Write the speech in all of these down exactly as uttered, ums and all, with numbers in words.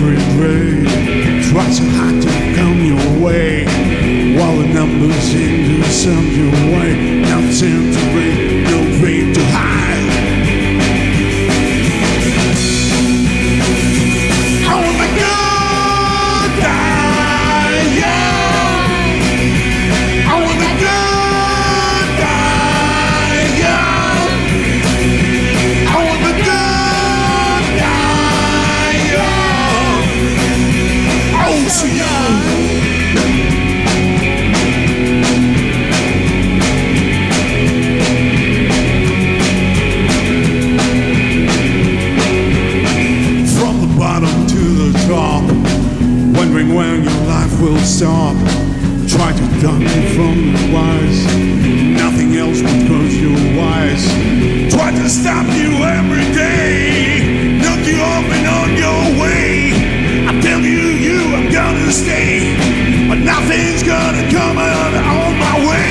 every day. Try so hard to come your way, while the numbers seem to send you away. Nothing to bring, no fame to hide. I want the good die, yeah. I want the good die, yeah. I want the good die, yeah. Oh, so young. Wondering when your life will stop. Try to duck me from the wise. Nothing else because you're wise. Try to stop you every day, knock you off and on your way. I tell you, you I'm gonna stay, but nothing's gonna come out on my way.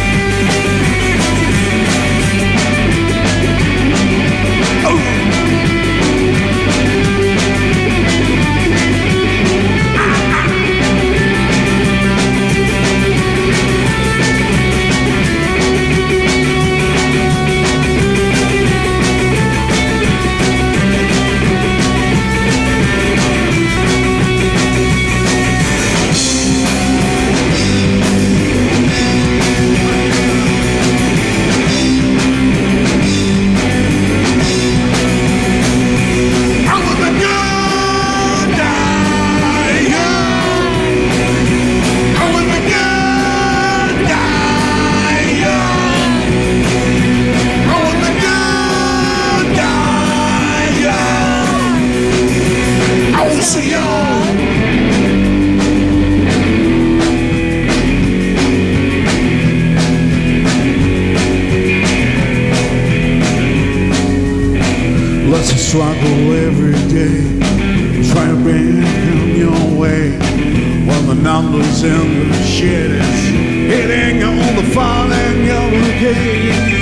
Let's struggle every day, try to bring him your way, while the numbers and the shit is hitting all the fun and your game.